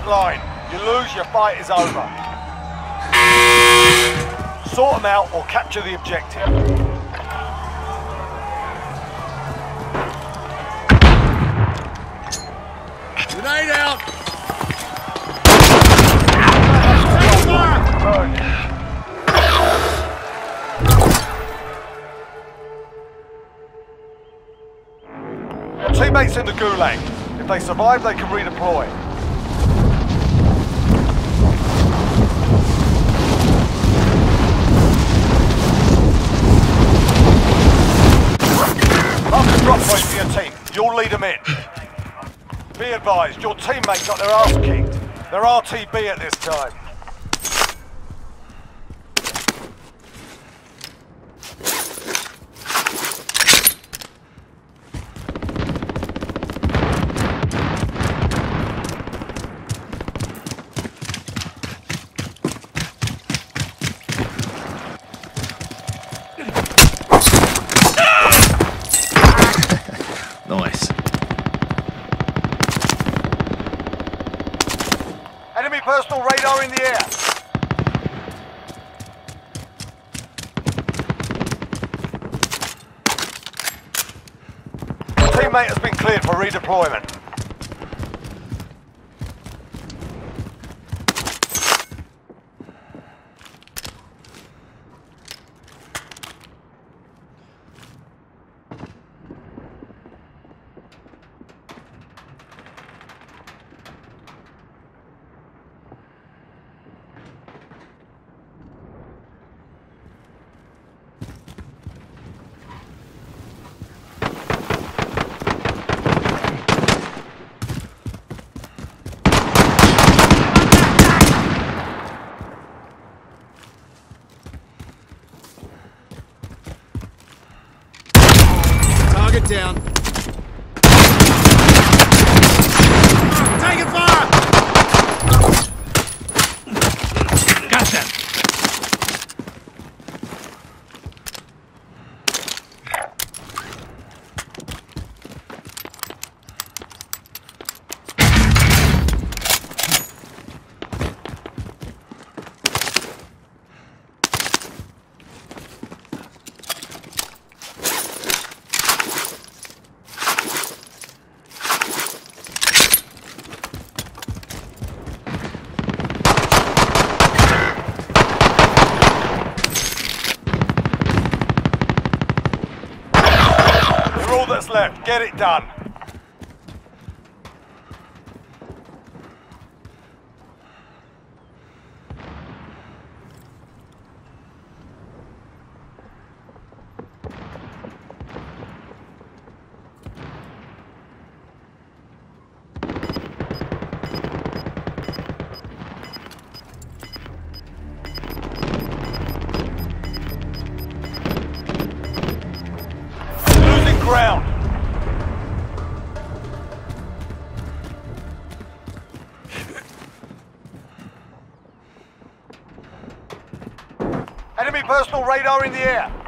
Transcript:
front line. You lose, your fight is over. Sort them out or capture the objective. Grenade out! Your teammates in the gulag. If they survive, they can redeploy. Mark a drop point for your team. You'll lead them in. Be advised, your teammate got their ass kicked. They're RTB at this time. Nice. Enemy personal radar in the air. Your teammate has been cleared for redeployment. Target down. Taking fire! Gotcha! All that's left, get it done. Losing ground. Enemy personal radar in the air.